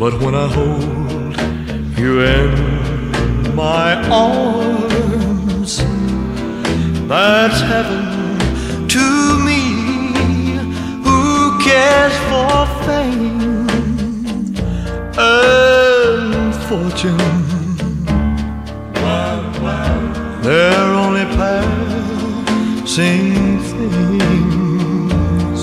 But when I hold you in my arms, that's heaven to me. Who cares for fame and fortune? They're only passing things.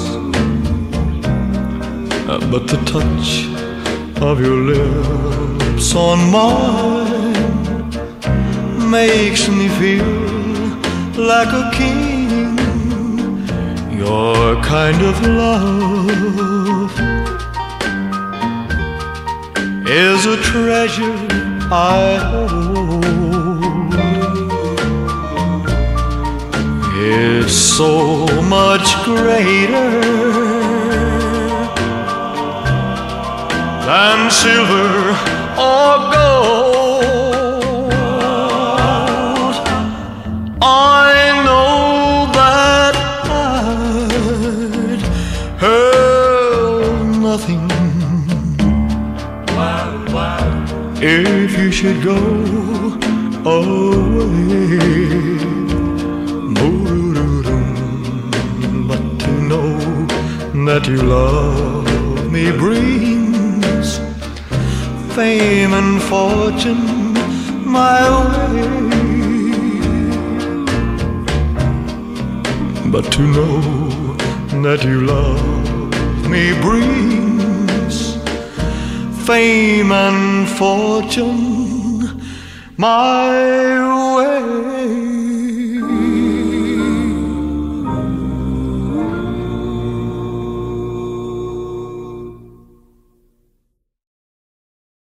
But the touch of your lips on mine makes me feel like a king. Your kind of love is a treasure I hold. It's so much greater than silver or gold. I know that I'd have nothing if you should go away. But to know that you love me brings fame and fortune my way. But to know that you love me brings fame and fortune my way.